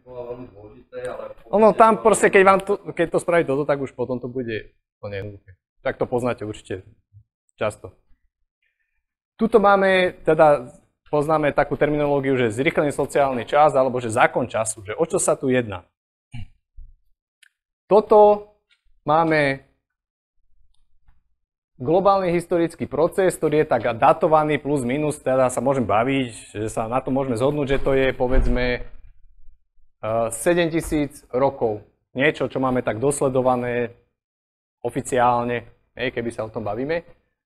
bolo veľmi dôležité, ale... Ono tam proste, keď to spraví toto, tak už potom to bude jednoduché. Tak to poznáte určite často. Tuto máme, teda poznáme takú terminológiu, že zrýchlený sociálny čas, alebo že zákon času, že o čo sa tu jedná. Toto máme globálny historický proces, ktorý je tak datovaný plus minus, teda sa môžem baviť, že sa na to môžeme zhodnúť, že to je povedzme 7000 rokov. Niečo, čo máme tak dosledované oficiálne, keby sa o tom bavíme.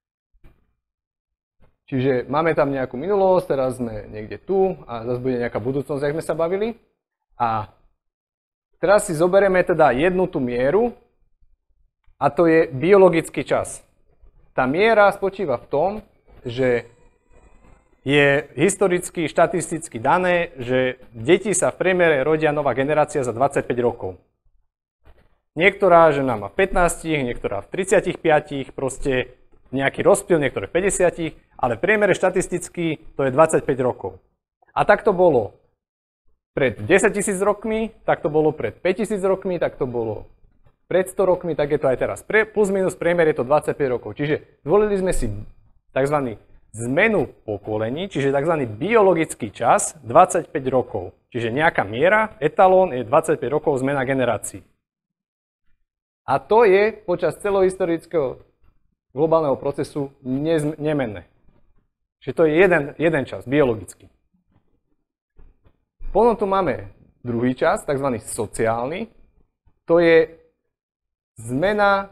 Čiže máme tam nejakú minulosť, teraz sme niekde tu a zase bude nejaká budúcnosť, jak sme sa bavili. A teraz si zoberieme teda jednu tú mieru a to je biologický čas. Tá miera spočíva v tom, že je historicky, štatisticky dané, že deti sa v priemere rodia nová generácia za 25 rokov. Niektorá žena má v 15, niektorá v 35, proste nejaký rozptyl, niektoré v 50, ale v priemere štatisticky to je 25 rokov. A tak to bolo pred 10 000 rokmi, tak to bolo pred 5000 rokmi, tak to bolo pred 100 rokmi, tak je to aj teraz. Plus minus priemer je to 25 rokov. Čiže zvolili sme si tzv. Zmenu pokolení, čiže tzv. Biologický čas 25 rokov. Čiže nejaká miera, etalón je 25 rokov zmena generácií. A to je počas celohistorického globálneho procesu nemenné. Čiže to je jeden čas, biologický. Potom tu máme druhý čas, tzv. Sociálny. To je zmena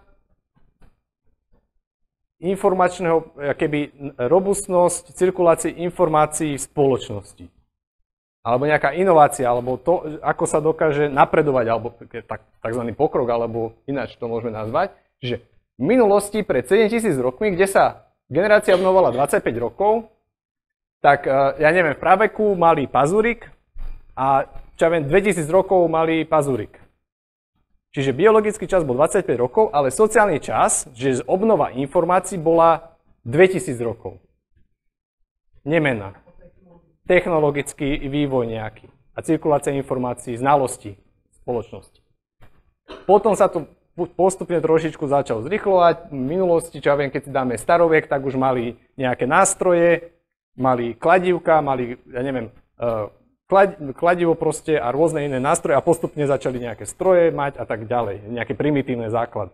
informačného, keby robustnosť cirkulácie informácií v spoločnosti. Alebo nejaká inovácia, alebo to, ako sa dokáže napredovať, alebo takzvaný pokrok, alebo ináč to môžeme nazvať. Čiže v minulosti pred 7000 rokmi, kde sa generácia obnovovala 25 rokov, tak ja neviem, v praveku mali pazúrik a čo ja viem, 2000 rokov mali pazúrik. Čiže biologický čas bol 25 rokov, ale sociálny čas, že obnova informácií bola 2000 rokov. Nemenná. Technologický vývoj nejaký. A cirkulácia informácií, znalostí spoločnosti. Potom sa to postupne trošičku začalo zrýchlovať. V minulosti, čo ja viem, keď si dáme starovek, tak už mali nejaké nástroje, mali kladívka, mali, ja neviem, kladivo proste a rôzne iné nástroje a postupne začali nejaké stroje mať a tak ďalej, nejaké primitívne základy.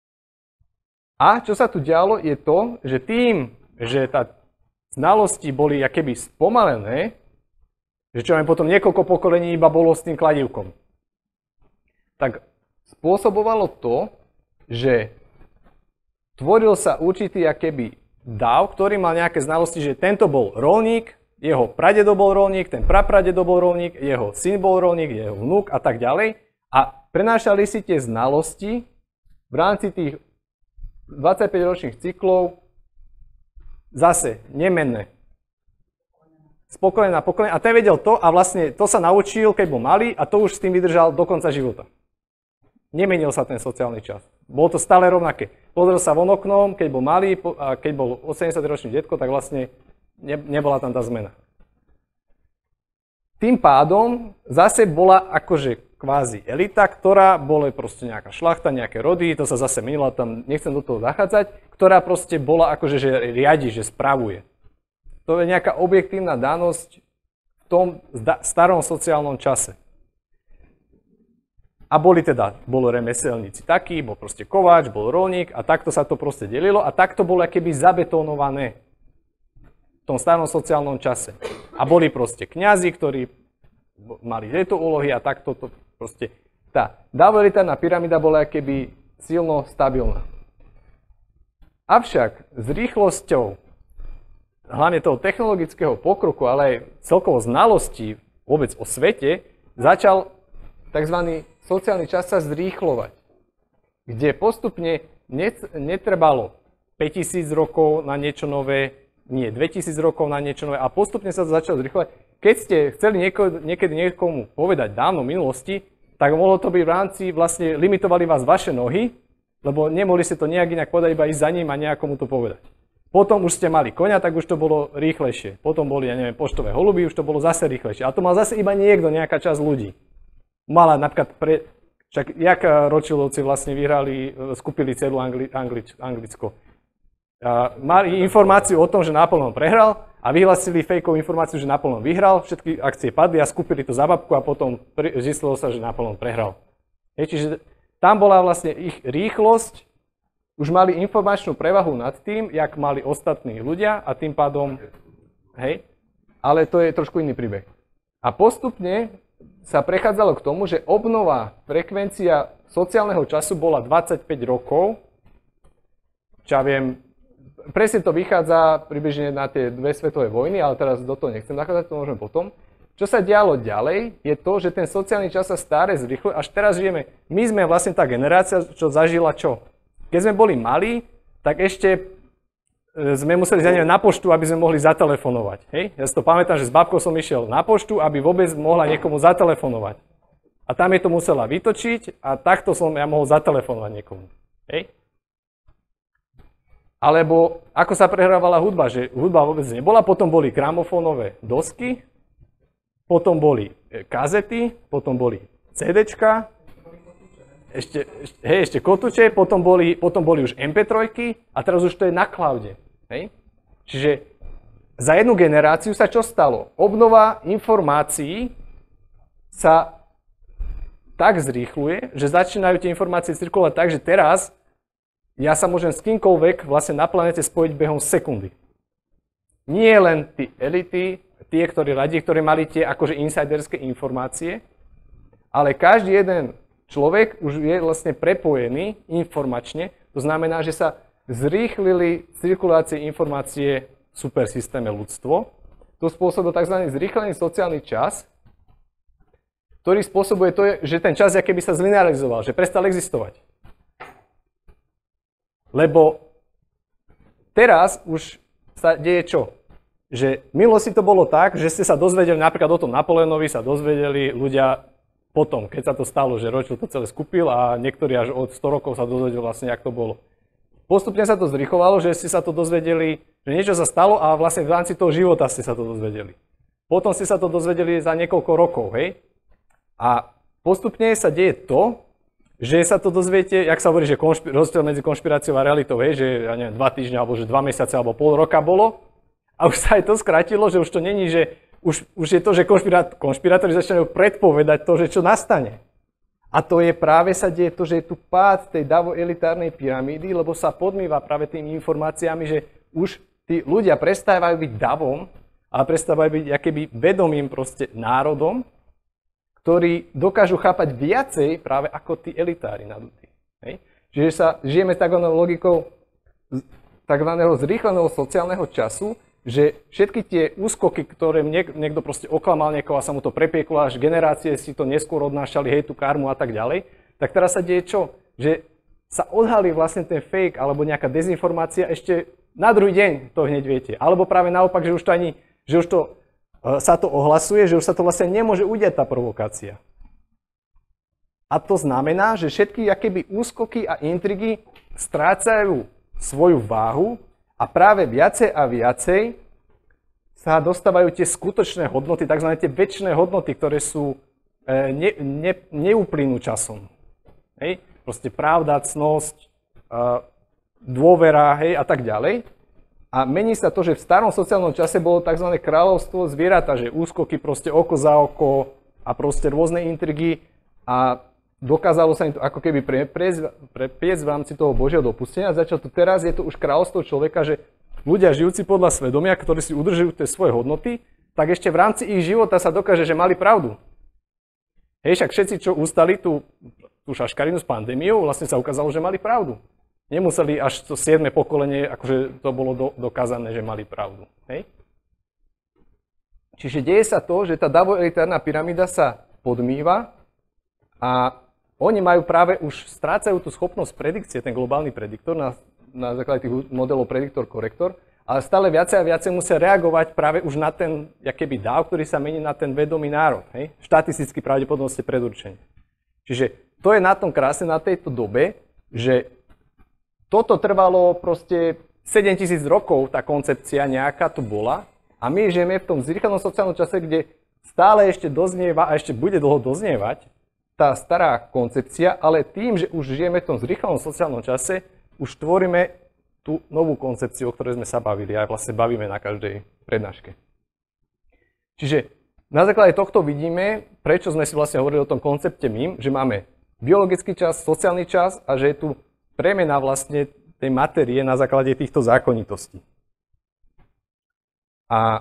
A čo sa tu dialo je to, že tým, že znalosti boli akéby spomalené, že čo aj potom niekoľko pokolení iba bolo s tým kladívkom, tak spôsobovalo to, že tvoril sa určitý akéby dav, ktorý mal nejaké znalosti, že tento bol roľník, jeho pradedo bol roľník, ten prapradedo bol roľník, jeho syn bol roľník, jeho vnuk a tak ďalej. A prenášali si tie znalosti v rámci tých 25-ročných cyklov zase nemenné. Z pokolenia na pokolenie. A ten vedel to a vlastne to sa naučil, keď bol malý a to už s tým vydržal do konca života. Nemenil sa ten sociálny čas. Bolo to stále rovnaké. Pozrel sa von oknom, keď bol malý a keď bol 80-ročný detko, tak vlastne nebola tam tá zmena. Tým pádom zase bola akože kvázi elita, ktorá bola proste nejaká šlachta, nejaké rody, to sa zase menilo, tam nechcem do toho zachádzať, ktorá proste bola akože že riadi, že spravuje. To je nejaká objektívna danosť v tom starom sociálnom čase. A bolo remeselníci takí, bol proste kováč, bol roľník a takto sa to proste delilo a takto bolo akéby zabetónované v tom starom sociálnom čase. A boli proste kňazi, ktorí mali tieto úlohy a takto to proste... Tá davoelitárna pyramída bola akéby silno stabilná. Avšak s rýchlosťou hlavne toho technologického pokroku, ale aj celkovo znalostí vôbec o svete, začal tzv. Sociálny čas sa zrýchlovať, kde postupne netrebalo 5000 rokov na niečo nové, nie 2000 rokov na niečo nové a postupne sa to začalo zrýchlovať. Keď ste chceli niekedy niekomu povedať dávno v minulosti, tak mohlo to byť v rámci, vlastne limitovali vás vaše nohy, lebo nemohli ste to nejak inak povedať, iba ísť za ním a nejakomu to povedať. Potom už ste mali koňa, tak už to bolo rýchlejšie. Potom boli, ja neviem, poštové holuby, už to bolo zase rýchlejšie. A to mal zase iba niekto, nejaká časť ľudí. mala napríklad však jak Rothschildovci vlastne skúpili celú Anglicko. Mali informáciu o tom, že Napoleon prehral a vyhlasili fejkovú informáciu, že Napoleon vyhral, všetky akcie padli a skúpili to za babku a potom zistilo sa, že Napoleon prehral. Čiže tam bola vlastne ich rýchlosť, už mali informačnú prevahu nad tým, jak mali ostatní ľudia a tým pádom, ale to je trošku iný príbeh. A postupne sa prechádzalo k tomu, že obnova frekvencia sociálneho času bola 25 rokov, čo ja viem, presne to vychádza približne na tie dve svetové vojny, ale teraz do toho nechcem nachádzať, to môžeme potom. Čo sa dialo ďalej, je to, že ten sociálny čas sa stále zrýchlil, až teraz žijeme, my sme vlastne tá generácia, čo zažila čo? Keď sme boli malí, tak ešte sme museli ísť na poštu, aby sme mohli zatelefonovať. Hej? Ja si to pamätám, že s babkou som išiel na poštu, aby vôbec mohla niekomu zatelefonovať. A tam je to musela vytočiť a takto som ja mohol zatelefonovať niekomu. Hej? Alebo ako sa prehrávala hudba, že hudba vôbec nebola, potom boli gramofónové dosky, potom boli kazety, potom boli CDčka, ešte kotúče, potom boli už MP3 a teraz už to je na cloude. Hej? Čiže za jednu generáciu sa čo stalo? Obnova informácií sa tak zrýchluje, že začínajú tie informácie cirkulovať tak, že teraz ja sa môžem s kýmkoľvek vlastne na planete spojiť behom sekundy. Nie len tí elity, tie, ktorí mali tie akože insiderské informácie, ale každý jeden človek už je vlastne prepojený informačne, to znamená, že sa zrýchlili cirkulácie informácie v supersystéme ľudstvo. To spôsobil tzv. Zrýchlený sociálny čas, ktorý spôsobuje to, že ten čas akoby sa zlinearizoval, že prestal existovať. Lebo teraz už sa deje čo? Že v minulosti to bolo tak, že ste sa dozvedeli, napríklad o tom Napoleonovi sa dozvedeli ľudia potom, keď sa to stalo, že Rothschild to celé skúpil a niektorí až od 100 rokov sa dozvedeli vlastne, jak to bolo. Postupne sa to zrýchlovalo, že ste sa to dozvedeli, že niečo sa stalo a vlastne v rámci toho života ste sa to dozvedeli. Potom ste sa to dozvedeli za niekoľko rokov, hej? A postupne sa deje to, že sa to dozviete, jak sa hovorí, že rozdiel medzi konšpiráciou a realitou, hej, že ja neviem, 2 týždne, alebo že 2 mesiace, alebo pol roka bolo. A už sa aj to skrátilo, že už to není, že už je to, že konšpirátori začínajú predpovedať to, že čo nastane. A to je práve sa deje to, že je tu pád tej davo-elitárnej pyramídy, lebo sa podmýva práve tými informáciami, že už tí ľudia prestávajú byť davom, ale prestávajú byť akéby vedomým proste národom, ktorí dokážu chápať viacej práve ako tí elitári nadutí. Čiže žijeme s takzvanou logikou takzvaného zrýchleného sociálneho času, že všetky tie úskoky, ktoré niekto proste oklamal niekoho a sa mu to prepieklo, až generácie si to neskôr odnášali, hej, tú karmu a tak ďalej, tak teraz sa deje čo? Že sa odhalí vlastne ten fake alebo nejaká dezinformácia ešte na druhý deň, to hneď viete. Alebo práve naopak, že už to sa to ohlasuje, že už sa to vlastne nemôže udiať tá provokácia. A to znamená, že všetky akéby úskoky a intrigy strácajú svoju váhu a práve viacej a viacej sa dostávajú tie skutočné hodnoty, tzv. Tie večné hodnoty, ktoré sú neúplynú časom. Hej? Proste pravda, cnosť, dôvera, hej, a tak ďalej. A mení sa to, že v starom sociálnom čase bolo tzv. Kráľovstvo zvieratá, že úskoky proste oko za oko a proste rôzne intrigy a dokázalo sa im to ako keby prepiesť v rámci toho Božieho dopustenia. Začal to teraz, je to už kráľovstvo človeka, že ľudia žijúci podľa svedomia, ktorí si udržujú tie svoje hodnoty, tak ešte v rámci ich života sa dokáže, že mali pravdu. Hej, však všetci, čo ustali tú šaškarinu s pandémiou, vlastne sa ukázalo, že mali pravdu. Nemuseli až to 7. pokolenie, akože to bolo dokázané, že mali pravdu. Hej? Čiže deje sa to, že tá davo-elitárna pyramída sa podmýva a oni majú práve už strácajú tú schopnosť predikcie, ten globálny prediktor na základe tých modelov prediktor-korektor, ale stále viacej a viacej musia reagovať práve už na ten jakéby dáv, ktorý sa mení na ten vedomý národ. Hej? Štatisticky pravdepodobne predurčenie. Čiže to je na tom krásne na tejto dobe, že toto trvalo proste 7000 rokov, tá koncepcia nejaká tu bola a my žijeme v tom zrýchlenom sociálnom čase, kde stále ešte doznieva a ešte bude dlho doznievať, tá stará koncepcia, ale tým, že už žijeme v tom zrýchlenom sociálnom čase, už tvoríme tú novú koncepciu, o ktorej sme sa bavili a vlastne bavíme na každej prednáške. Čiže na základe tohto vidíme, prečo sme si vlastne hovorili o tom koncepte MIM, že máme biologický čas, sociálny čas a že je tu premena vlastne tej matérie na základe týchto zákonitostí. A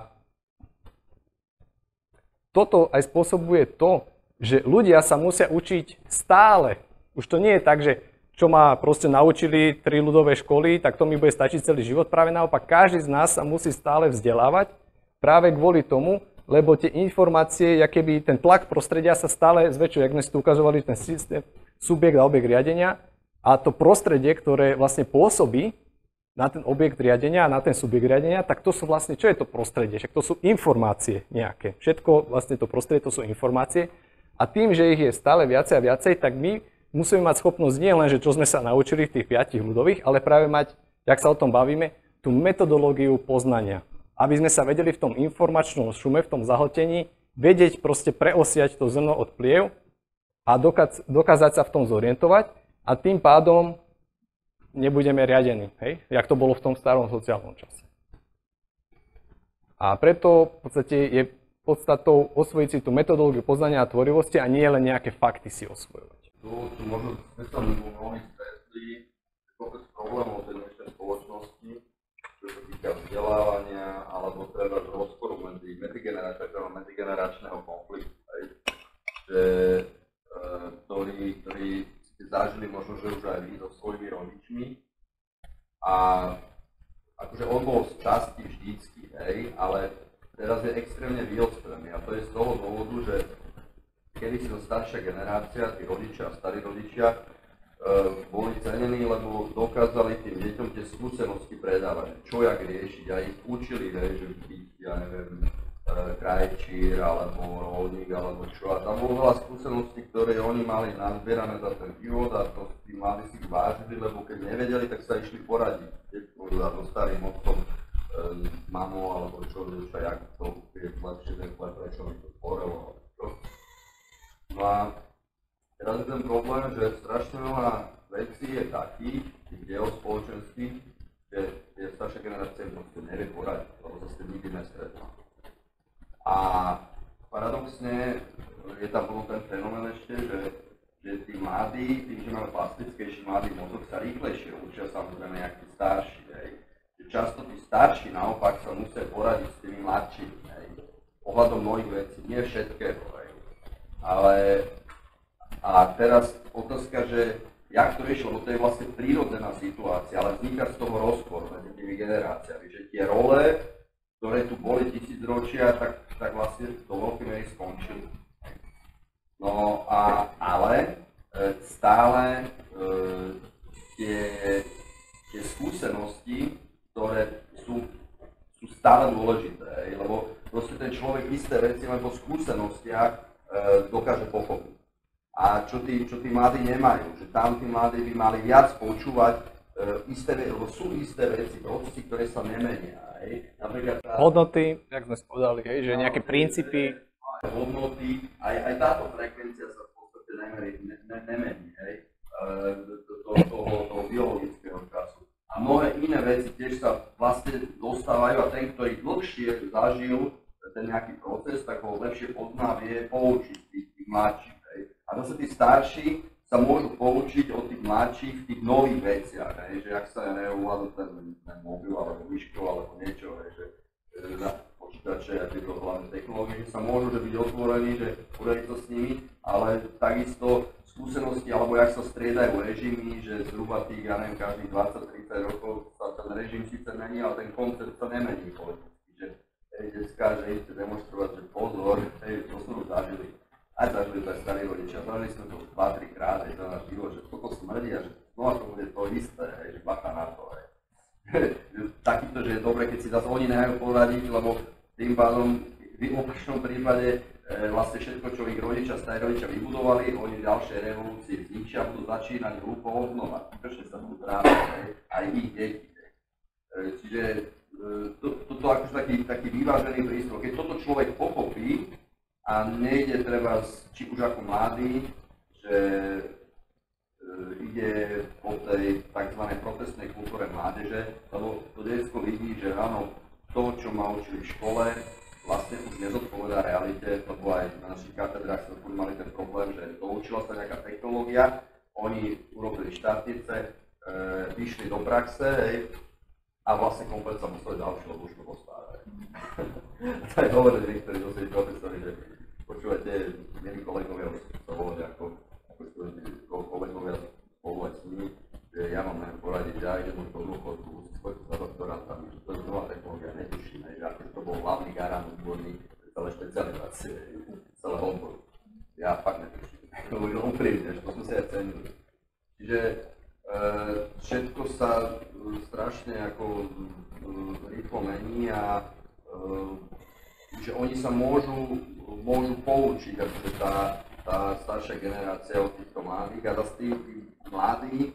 toto aj spôsobuje to, že ľudia sa musia učiť stále. Už to nie je tak, že čo ma proste naučili 3 ľudové školy, tak to mi bude stačiť celý život. Práve naopak, každý z nás sa musí stále vzdelávať práve kvôli tomu, lebo tie informácie, keby ten tlak prostredia sa stále zväčšuje, jak sme si tu ukazovali, ten systém, subjekt a objekt riadenia a to prostredie, ktoré vlastne pôsobí na ten objekt riadenia a na ten subjekt riadenia, tak to sú vlastne, čo je to prostredie? Však to sú informácie nejaké. Všetko vlastne to prostredie, to sú informácie. A tým, že ich je stále viacej a viacej, tak my musíme mať schopnosť nie len, že čo sme sa naučili v tých 5 ľudových, ale práve mať, jak sa o tom bavíme, tú metodológiu poznania. Aby sme sa vedeli v tom informačnom šume, v tom zahltení, vedieť proste preosiať to zrno od pliev a dokázať sa v tom zorientovať a tým pádom nebudeme riadení, hej? Jak to bolo v tom starom sociálnom čase. A preto v podstate je podstatou osvojiť si tú metodológiu poznania a tvorivosti a nie len nejaké fakty si osvojovať. Tu možno sme sa mnohí stretli kopec problémov tej dnešnej spoločnosti, čo sa týka vzdelávania alebo teda rozporu medzi medzigeneračného konfliktu, že, ktorý ste zažili možno, že už aj vy so svojimi rodičmi a akože on bol z časti vždycky, hej, ale teraz je extrémne vyostrený a to je z toho dôvodu, že kedy si to staršia generácia, tí rodičia a starí rodičia boli cenení, lebo dokázali tým deťom tie skúsenosti predávať, čo jak riešiť a ich učili, že byť, ja neviem, krajčír alebo rolník alebo čo a tam bolo veľa skúseností, ktoré oni mali nazbierané za ten život a to tí mali si ich vážili, lebo keď nevedeli, tak sa išli poradiť, keď môžu dať so starým otcom, mamou alebo čo, jak to je lepšie, prečo mi to sporelo. No a teraz je ten problém, že strašne veľa vecí je takých, tých dielov spoločenských, že tie staršie generácie proste nevie poradiť, lebo sa s tým nikdy nestretnú. A paradoxne je tam bol ten fenomén ešte, že tí mladí, tým, že majú plastickejší mladý mozog, sa rýchlejšie učia samozrejme jak tí starší. Hej. Často tí starší naopak sa musia poradiť s tými mladšími, hej, ohľadom mnohých vecí, nie všetkého, hej. Ale a teraz otázka, že jak to riešilo, lebo to je vlastne prírodzená situácia, ale vzniká z toho rozpor medzi tými generáciami, že tie role, ktoré tu boli tisícročia, tak vlastne do veľkej miery skončili. No a ale stále tie skúsenosti, ktoré sú stále dôležité, lebo proste ten človek isté veci len po skúsenostiach dokáže pochopiť. A čo tí mladí nemajú, že tam tí mladí by mali viac počúvať lebo sú isté veci, procesy, ktoré sa nemenia. Napríklad hodnoty, jak sme spovedali, že nejaké princípy. Hodnoty, aj táto frekvencia sa v podstate nemení, toho biologického času. A mnohé iné veci tiež sa vlastne dostávajú a ten, ktorý dlhšie zažil ten nejaký proces, tak ho lepšie pozná, vie poučiť tých mladších. A zase tí starší sa môžu poučiť od tých mladších v tých nových veciach, že ak sa neuvládnu ten mobil alebo myško alebo niečo, že na počítače a tieto hlavné technológie, že sa môžu byť otvorení, že urobiť to s nimi, ale takisto skúsenosti, alebo jak sa striedajú režimy, že zhruba tých, ja neviem, každých 20-30 rokov sa ten režim síce mení, ale ten koncept sa nemení politicky, že detská, že idete demonstrovať, že pozor, to sme už zažili. Aj zažili to aj starí rodičia, zažili sme to 2-3 krát aj za náš život, že toto smrdí a že znova to bude to isté, že bacha na to. Takýto, že je dobre, keď si zase oni nehajú poradiť, lebo tým pádom v opačnom prípade vlastne všetko, čo ich rodičia, starí rodičia vybudovali, oni ďalšie revolúcie zničia, budú začínať hlúpo obnova, prečo sa budú trápiť aj ich deti. Čiže toto akože taký vyvážený prístup, keď toto človek pochopí, a nejde treba, či už ako mladý, že ide po tej tzv. Protestnej kultúre mládeže, lebo to detsko vidí, že áno, to, čo ma učili v škole, vlastne už nezodpovedá realite, lebo aj na našich katedrách sme mali ten problém, že doučila sa nejaká technológia, oni urobili štátnice, vyšli do praxe, hej, a vlastne komplet sa museli ďalšie, lebo už to bolo staré. To aj hovorili niektorí dosť profesori, že počúvate, milí kolegovia, to bolo ako kolegovia spolu aj s nimi, že ja vám neviem poradiť, ja idem do dôchodku, spojte sa doktorantami, že to je nová technológia, netuším, že akože to bol hlavný garant odborný celé špecializácie, celého odboru. Ja fakt netuším. Úprimne, že to sme si aj cenili. Čiže všetko sa strašne ako rýchlo mení a že oni sa môžu poučiť, akože tá staršia generácia od týchto mladých a zase tí mladí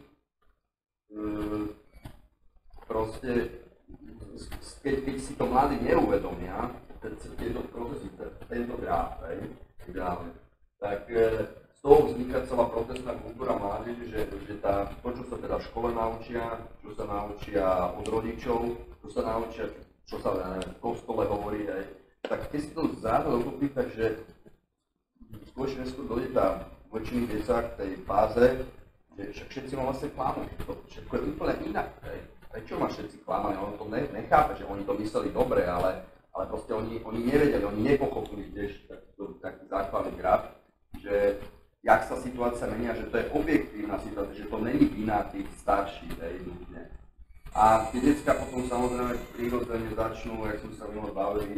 proste, keď si to mladí neuvedomia, tieto procesy, tento graf, tak z toho vzniká celá protestná kultúra mládeže, že to, čo sa teda v škole naučia, čo sa naučia od rodičov, čo sa naučia, čo sa v kostole hovorí, tak keď si to zároveň dokúpi, takže skôr či neskôr dojde tá väčšiny detsa k tej fáze, že však všetci ma vlastne klamú, že to všetko je úplne inak. Prečo ma všetci klamali? On to nechápe, že oni to mysleli dobre, ale proste oni nevedeli, oni nepochopili tiež taký základný graf, že jak sa situácia menia, že to je objektívna situácia, že to není vina tých starších, nutne. A tie decká potom samozrejme prirodzene začnú, jak sme sa minulé bavili,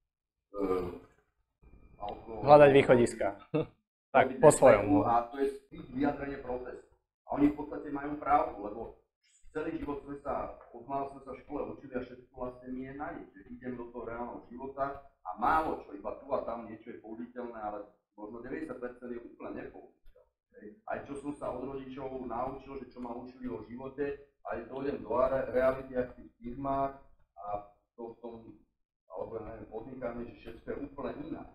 hľadať východiska. Tak, po svojom. A to je vyjadrenie protestu. A oni v podstate majú pravdu, lebo celý život sme sa, od mála sme sa v škole učili a všetko vlastne nie je na nič. Že idem do toho reálneho života a málo čo, iba tu a tam niečo je použiteľné, ale možno 90% je úplne nepoužiteľné. Aj čo som sa od rodičov naučil, že čo ma učili o živote, aj dojdem do reality v tých firmách a to v tom, alebo ja neviem, podnikaní, že všetko je úplne inak.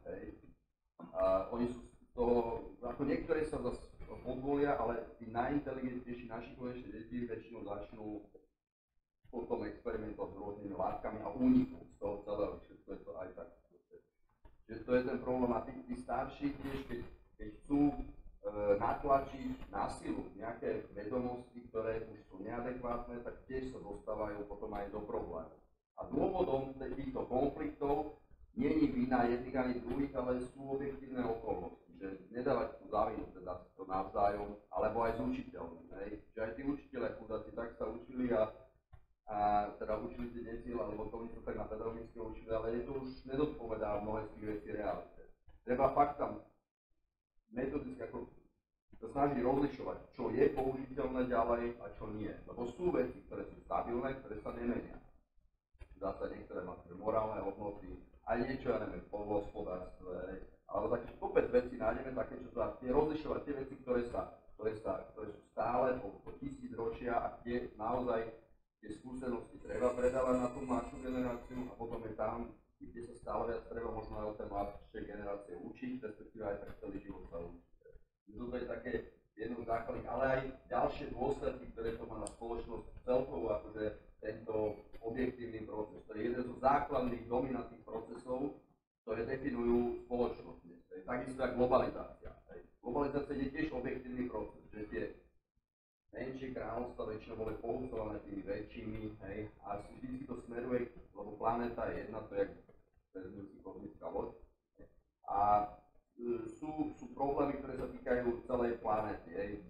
A oni sú z toho, ako niektoré sa zase podvolia, ale tí najinteligentnejší naši konečné deti väčšinou začnú potom experimentovať s rôznymi látkami a úniknú z toho celého, všetko je to aj tak. Že to je ten problém a tí starší tiež, keď chcú natlačiť na silu nejaké vedomosti, ktoré už sú neadekvátne, tak tiež sa dostávajú potom aj do problému. A dôvodom týchto konfliktov nie je vina jedných ani druhých, ale sú objektívne okolnosti. Že nedávať tú závinu teda to navzájom, alebo aj s učiteľmi. Že aj tí učiteľe chudáci tak sa učili a teda učili tie deti, lebo to oni sa tak na pedagogické učili, ale je to už nezodpovedá mnohé z tých vecí realite. Treba fakt tam metodicky ako sa snaží rozlišovať, čo je použiteľné ďalej a čo nie. Lebo sú veci, ktoré sú stabilné, ktoré sa nemenia. Zase niektoré má morálne hodnoty, aj niečo, ja neviem, v poľnohospodárstve, alebo také kopec vecí nájdeme také, čo sa tie rozlišovať, tie veci, ktoré sú stále po tisícročia a kde naozaj tie skúsenosti treba predávať na tú mladšiu generáciu a potom je tam, kde sa stále viac treba možno aj od tej mladšej generácie učiť, respektíve aj tak celý život sa učiť. To je také jedno z základných, ale aj ďalšie dôsledky, ktoré to má na spoločnosť celkovo, akože tento objektívny proces. To je jeden zo základných dominantných procesov, ktoré definujú spoločnosť. Takisto ako globalizácia. Globalizácia je tiež objektívny proces, že tie menšie kráľovstva väčšinou boli pohľadované tými väčšími, a vždy to smeruje, lebo planéta je jedna, to je vezmúci kozmická loď. A sú problémy, ktoré sa týkajú celej planéty,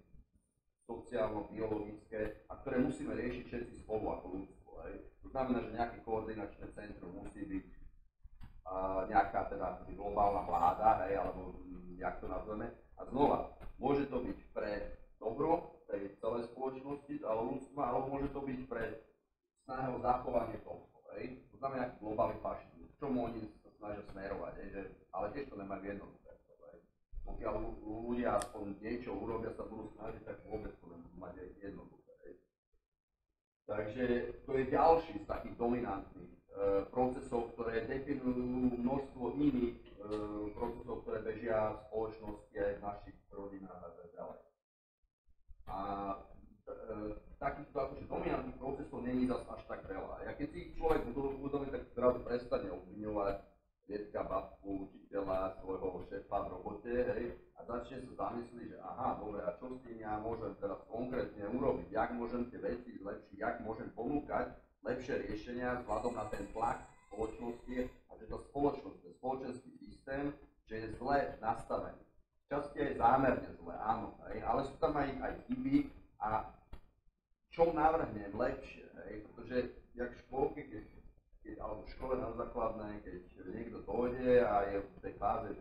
sociálno-biologické, a ktoré musíme riešiť všetci spolu ako ľudstvo. To znamená, že nejaké koordinačné centrum musí byť nejaká teda globálna vláda, alebo jak to nazveme. A znova, môže to byť pre dobro tej celej spoločnosti, alebo ľudstva, alebo môže to byť pre snahu zachovanie tohto. To znamená nejaký globálny fašizmus, k čomu oni sa snažia smerovať, ale tiež to nemajú jednoduché. Pokiaľ ľudia aspoň niečo urobia, sa budú snažiť, tak vôbec to nebudú mať jednoduché. Takže to je ďalší z takých dominantných procesov, ktoré definujú množstvo iných procesov, ktoré bežia v spoločnosti aj v našich rodinách a tak ďalej. A takýchto akože dominantných procesov není zase až tak veľa. Ja keď si človek uvedomí, tak zrazu prestane obviňovať detka, babku, učiteľa, svojho šéfa v robote, hej, a začne sa zamyslieť, že aha, dobre, a čo s tým ja môžem teraz konkrétne urobiť, jak môžem tie veci zlepšiť, jak môžem ponúkať lepšie riešenia vzhľadom na ten tlak spoločnosti a že tá spoločnosť, ten spoločenský systém, že je zle nastavený. Časti je zámerne zle, áno, hej, ale sú tam aj chyby a čo navrhnem lepšie, hej, pretože jak v škôlke, alebo v škole na základnej, keď niekto dojde a je v tej fáze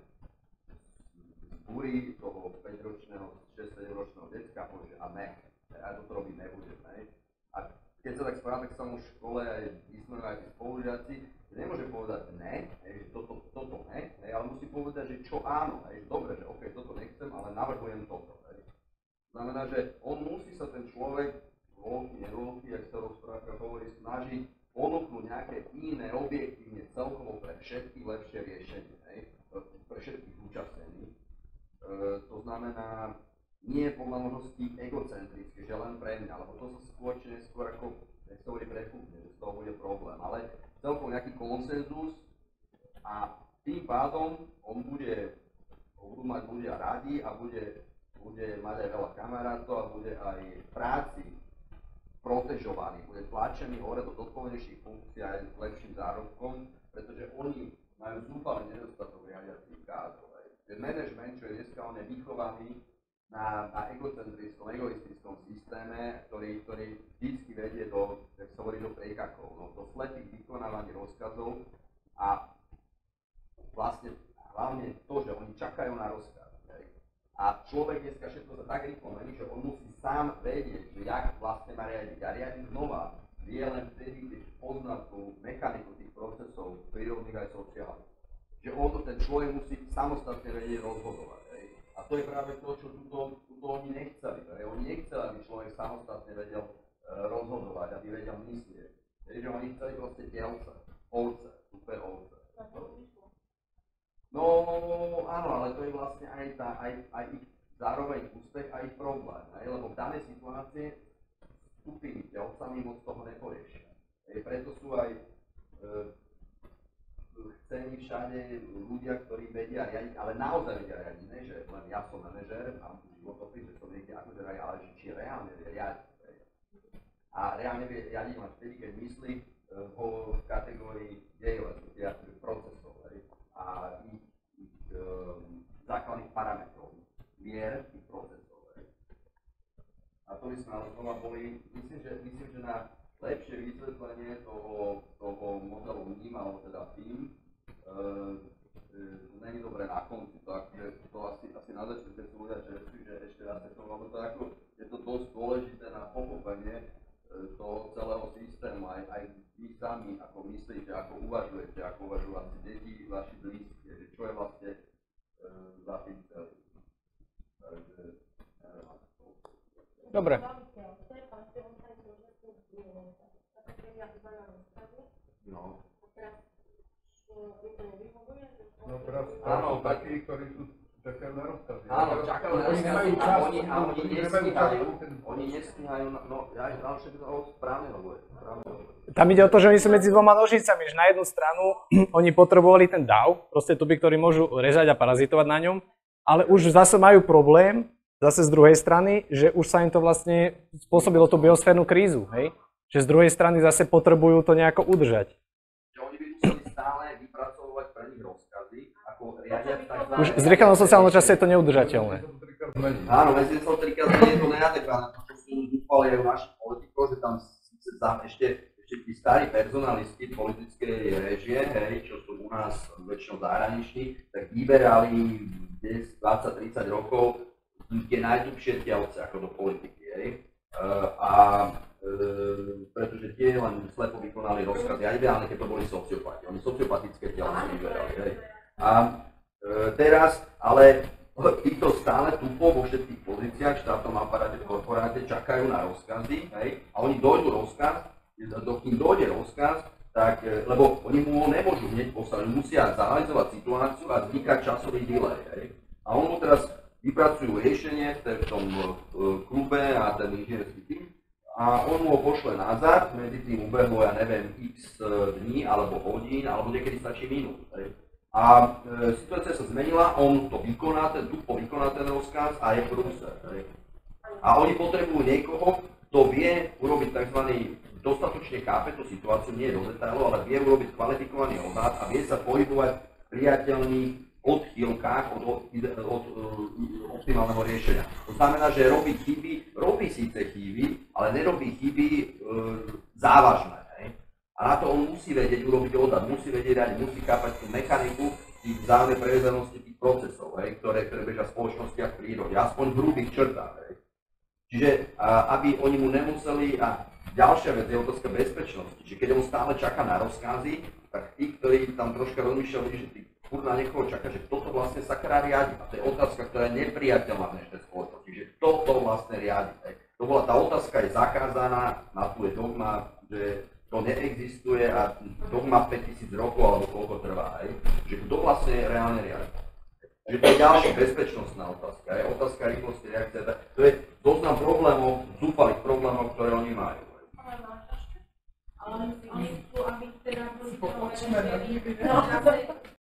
zbúry toho 5-ročného, 6-7-ročného decka, povie, a ne, ja toto robiť nebudem, hej. A keď sa tak správa, tak sa mu v škole aj vysmejú aj tí spolužiaci, že nemôže povedať ne, hej, že toto ne, hej, ale musí povedať, že čo áno, hej, dobre, že ok, toto nechcem, ale navrhujem toto, hej. Znamená, že on musí sa ten človek, voľky, nevoľky, jak sa rozprávka hovorí, snažiť ponúknuť nejaké iné objektívne celkovo pre všetkých lepšie riešenie, hej, pre všetkých zúčastnených. To znamená, nie podľa možností egocentrické, že len pre mňa, lebo to sa skôr či neskôr ako, nech sa hovorí prechúpne, že z toho bude problém, ale celkovo nejaký konsenzus a tým pádom budú mať ľudia radi a bude mať aj veľa kamarátov a bude aj v práci protežovaný, bude tlačený hore do zodpovednejších funkcií aj s lepším zárobkom, pretože oni majú zúfalý nedostatok riadiacich kádrov. Ten manažment, čo je dneska, on je vychovaný na egocentrickom, egoistickom systéme, ktorý vždycky vedie do, jak sa hovorí, do prejkakov, do slepých vykonávaní rozkazov a vlastne hlavne to, že oni čakajú na rozkaz. A človek dneska všetko sa tak rýchlo mení, že on musí sám vedieť, že jak vlastne má riadiť. A riadiť znova vie len vtedy, keď pozná tú mechaniku tých procesov prírodných aj sociálnych. Že on ten človek musí samostatne vedieť rozhodovať. Hej. A to je práve to, čo tuto oni nechceli. Hej. Oni nechceli, aby človek samostatne vedel rozhodovať, aby vedel myslieť. Že oni chceli proste delce, ovce, super ovce. No áno, ale to je vlastne aj ich zároveň úspech a ich problém, lebo v danej situácii skupiny telcami moc toho neporiešia. Preto sú aj chcení všade ľudia, ktorí vedia riadiť, ale naozaj vedia riadiť, ne že len ja som manažér, mám tu životopis, že som niekde akože riadiť, ale či reálne vie riadiť. A reálne vie riadiť len vtedy, keď myslí v kategórii dejov, respektíve procesov. A ich základných parametrov, mier tých procesov. A to by sme ale znova boli, myslím, že na lepšie vysvetlenie toho modelu vnímal, teda tým, není dobré na konci, to asi na začiatku, keď sú ľudia, že ešte raz to, lebo to ako, je to dosť dôležité na pochopenie toho celého systému, aj vy sami, ako myslíte, ako uvažujete, ako uvažujú asi deti, vaši blízki, že čo je vlastne za tým celým. Takže, dobre. No. No teraz áno, takí, ktorí sú čakajú na rozkazy. Áno, čakajú na rozkazy a oni nestíhajú, no ja však to správne hovorím. Tam ide o to, že oni sú medzi dvoma nožnicami, že na jednu stranu oni potrebovali ten dav, proste tuby, ktorí môžu rezať a parazitovať na ňom, ale už zase majú problém, zase z druhej strany, že už sa im to vlastne spôsobilo tú biosférnu krízu, hej? Že z druhej strany zase potrebujú to nejako udržať. Že oni by museli stále vypracovať pre nich rozkazy, ako riadiať takzvané... Už z rýchleho sociálneho času je to neudržateľné. Áno, medzi to trikrát nie je to neadekvátne, to sú dúfali aj naši politikov, že tam ešte tí starí personalisti politickej réžie, hej, čo sú u nás väčšinou zahraniční, tak vyberali 10, 20, 30 rokov tie najdúbšie telce ako do politiky, hej. Pretože tie len slepo vykonali rozkazy, a ideálne, keď to boli sociopati. Oni sociopatické telce vyberali, hej. A teraz, ale títo stále tupo vo všetkých pozíciách, v štátnom aparáte, v korporáte čakajú na rozkazy, hej, a oni dojdú rozkaz, dokým dojde rozkaz, tak, lebo oni mu nemôžu hneď poslať, musia zanalizovať situáciu a vzniká časový delay, hej. A on mu teraz vypracujú riešenie v tom klube a ten inžinierský tým a on mu ho pošle nazad, medzi tým ubehlo, ja neviem, x dní alebo hodín, alebo niekedy stačí minút. A situácia sa zmenila, on to vykoná, vykoná ten rozkaz a je prúser. A oni potrebujú niekoho, kto vie urobiť tzv. Dostatočne chápe tú situáciu, nie do detailu, ale vie urobiť kvalifikovaný odhad a vie sa pohybovať v priateľných odchýlkách od optimálneho riešenia. To znamená, že robí chyby, robí síce chyby, ale nerobí chyby závažné. A na to on musí vedieť urobiť odhad, musí vedieť, musí chápať tú mechaniku tých vzájomnej prevezenosti tých procesov, ktoré bežia v spoločnosti a v prírode, aspoň v hrubých črtách. Čiže aby oni mu nemuseli, a ďalšia vec je otázka bezpečnosti, že keď on stále čaká na rozkazy, tak tí, ktorí tam troška rozmýšľali, že ty furt na niekoho čaká, že kto to vlastne sakra riadi. A to je otázka, ktorá je nepriateľná v dnešnej spoločnosti, že kto to vlastne riadi. To bola, tá otázka je zakázaná, na tu je dogma, že to neexistuje a dogma 5000 rokov alebo koľko trvá, že kto vlastne reálne riadi. Že to je ďalšia bezpečnostná otázka, otázka rýchlosti reakcie, to je zoznam problémov, zúfalých problémov, ktoré oni majú. Ale my tu, aby teda boli